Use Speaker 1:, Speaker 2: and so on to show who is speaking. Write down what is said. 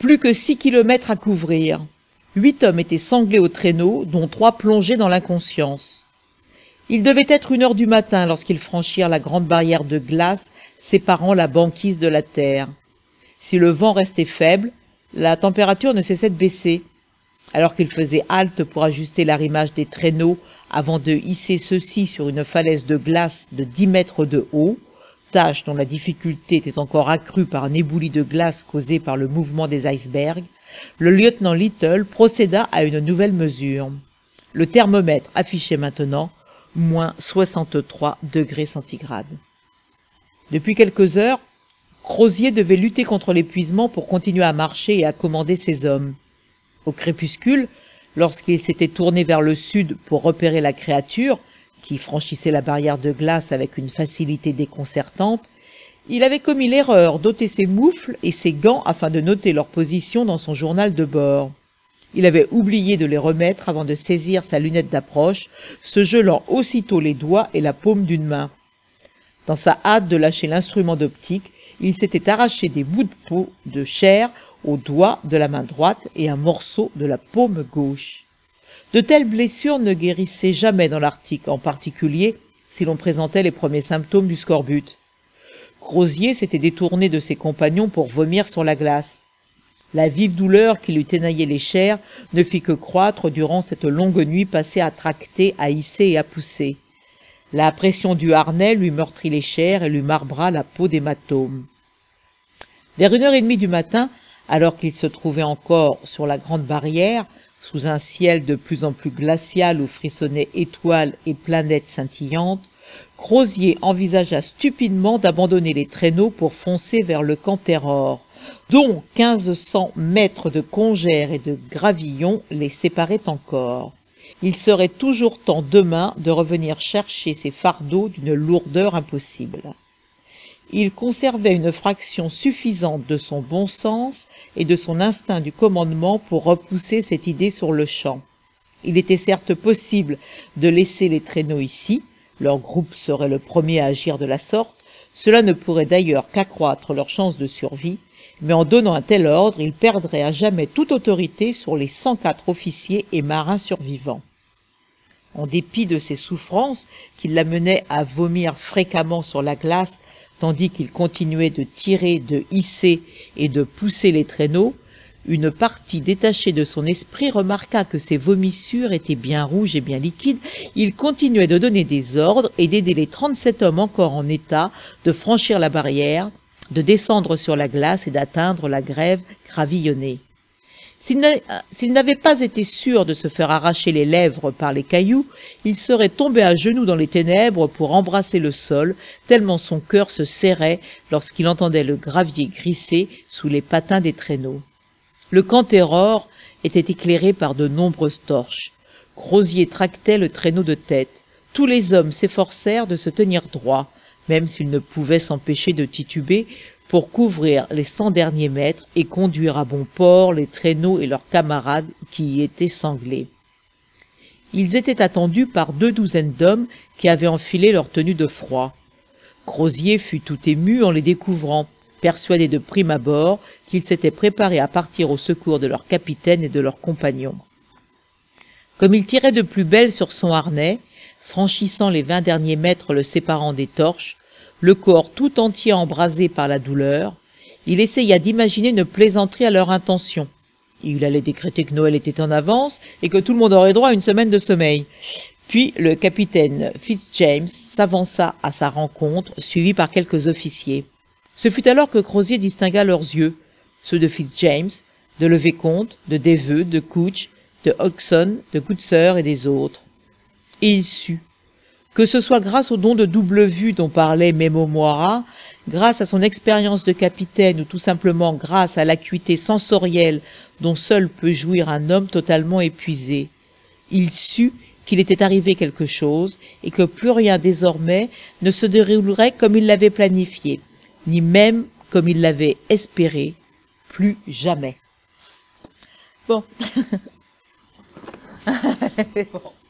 Speaker 1: Plus que 6 kilomètres à couvrir. 8 hommes étaient sanglés au traîneau, dont 3 plongés dans l'inconscience. Il devait être 1 heure du matin lorsqu'ils franchirent la grande barrière de glace séparant la banquise de la terre. Si le vent restait faible, la température ne cessait de baisser. Alors qu'ils faisaient halte pour ajuster l'arrimage des traîneaux avant de hisser ceux-ci sur une falaise de glace de 10 mètres de haut, tâche dont la difficulté était encore accrue par un éboulis de glace causé par le mouvement des icebergs, le lieutenant Little procéda à une nouvelle mesure. Le thermomètre affichait maintenant moins 63 degrés centigrades. Depuis quelques heures, Crozier devait lutter contre l'épuisement pour continuer à marcher et à commander ses hommes. Au crépuscule, lorsqu'il s'était tourné vers le sud pour repérer la créature, qui franchissait la barrière de glace avec une facilité déconcertante, il avait commis l'erreur d'ôter ses moufles et ses gants afin de noter leur position dans son journal de bord. Il avait oublié de les remettre avant de saisir sa lunette d'approche, se gelant aussitôt les doigts et la paume d'une main. Dans sa hâte de lâcher l'instrument d'optique, il s'était arraché des bouts de peau de chair aux doigts de la main droite et un morceau de la paume gauche. De telles blessures ne guérissaient jamais dans l'Arctique, en particulier si l'on présentait les premiers symptômes du scorbut. Crozier s'était détourné de ses compagnons pour vomir sur la glace. La vive douleur qui lui ténaillait les chairs ne fit que croître durant cette longue nuit passée à tracter, à hisser et à pousser. La pression du harnais lui meurtrit les chairs et lui marbra la peau d'hématome. Vers 1h30 du matin, alors qu'il se trouvait encore sur la grande barrière, sous un ciel de plus en plus glacial où frissonnaient étoiles et planètes scintillantes, Crozier envisagea stupidement d'abandonner les traîneaux pour foncer vers le camp Terror, dont 1500 mètres de congères et de gravillons les séparaient encore. Il serait toujours temps demain de revenir chercher ses fardeaux d'une lourdeur impossible. Il conservait une fraction suffisante de son bon sens et de son instinct du commandement pour repousser cette idée sur le champ. Il était certes possible de laisser les traîneaux ici, leur groupe serait le premier à agir de la sorte, cela ne pourrait d'ailleurs qu'accroître leurs chances de survie, mais en donnant un tel ordre, il perdrait à jamais toute autorité sur les 104 officiers et marins survivants. En dépit de ses souffrances, qui l'amenaient à vomir fréquemment sur la glace, tandis qu'il continuait de tirer, de hisser et de pousser les traîneaux, une partie détachée de son esprit remarqua que ses vomissures étaient bien rouges et bien liquides. Il continuait de donner des ordres et d'aider les 37 hommes encore en état de franchir la barrière, de descendre sur la glace et d'atteindre la grève gravillonnée. S'il n'avait pas été sûr de se faire arracher les lèvres par les cailloux, il serait tombé à genoux dans les ténèbres pour embrasser le sol, tellement son cœur se serrait lorsqu'il entendait le gravier grisser sous les patins des traîneaux. Le camp Terror était éclairé par de nombreuses torches. Crozier tractait le traîneau de tête. Tous les hommes s'efforcèrent de se tenir droit, même s'ils ne pouvaient s'empêcher de tituber, pour couvrir les 100 derniers mètres et conduire à bon port les traîneaux et leurs camarades qui y étaient sanglés. Ils étaient attendus par 2 douzaines d'hommes qui avaient enfilé leur tenue de froid. Crozier fut tout ému en les découvrant, persuadé de prime abord qu'ils s'étaient préparés à partir au secours de leur capitaine et de leurs compagnons. Comme il tirait de plus belle sur son harnais, franchissant les 20 derniers mètres le séparant des torches, le corps tout entier embrasé par la douleur, il essaya d'imaginer une plaisanterie à leur intention. Il allait décréter que Noël était en avance et que tout le monde aurait droit à une semaine de sommeil. Puis le capitaine Fitzjames s'avança à sa rencontre, suivi par quelques officiers. Ce fut alors que Crozier distingua leurs yeux, ceux de Fitzjames, de Levéconte, de Deveux, de Couch, de Hodgson, de Coutser et des autres. Et il sut. Que ce soit grâce au don de double vue dont parlait Memo Moira, grâce à son expérience de capitaine ou tout simplement grâce à l'acuité sensorielle dont seul peut jouir un homme totalement épuisé, il sut qu'il était arrivé quelque chose et que plus rien désormais ne se déroulerait comme il l'avait planifié, ni même comme il l'avait espéré, plus jamais. Bon. Bon.